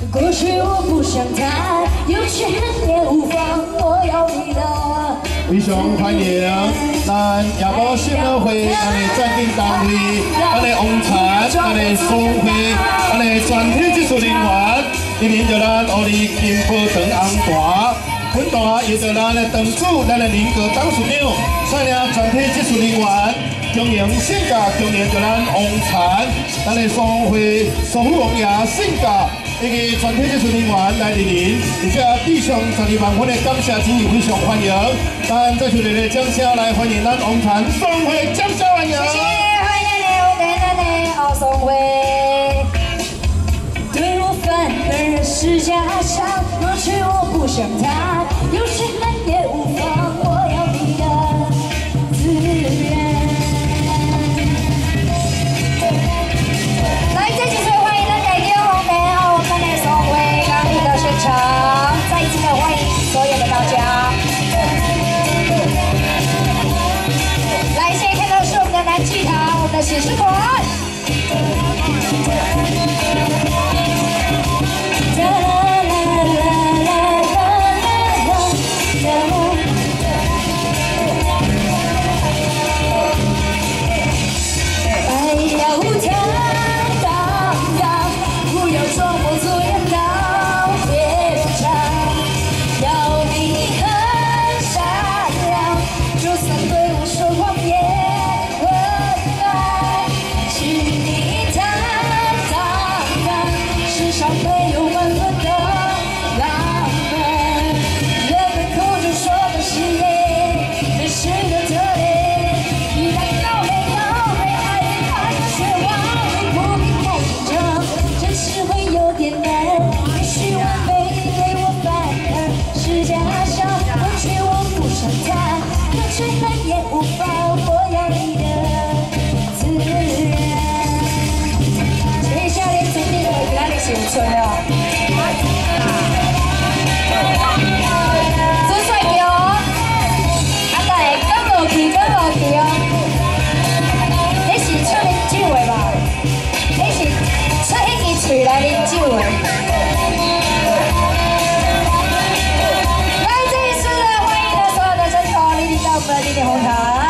过去我不想谈，有钱也无妨，我要你的。 非常欢迎咱夜幕信乐会，咱的专定单位，咱的王产，咱的双会，咱的全体技术人员，今年就咱乌里金宝堂红大。 本大也着咱的堂主，咱的林阁董事长，率领全体技术人员，经营性格，经营着咱王产，咱的双会双虎王爷性格，以及全体技术人员来莅临，而且地上12万分的感谢之意，非常欢迎。咱再次热烈掌声来欢迎咱王产双会，掌声欢迎！ 谢谢，欢迎咱的双会。 对我反而是假象，过去我不想谈，有钱也无妨，我要你的自然。来，这几位欢迎咱台中红梅哦，咱的双会刚一到现场，再一次的欢迎所有的大家。来，现在看到是我们的南剧堂，我们的喜事馆。 红毯。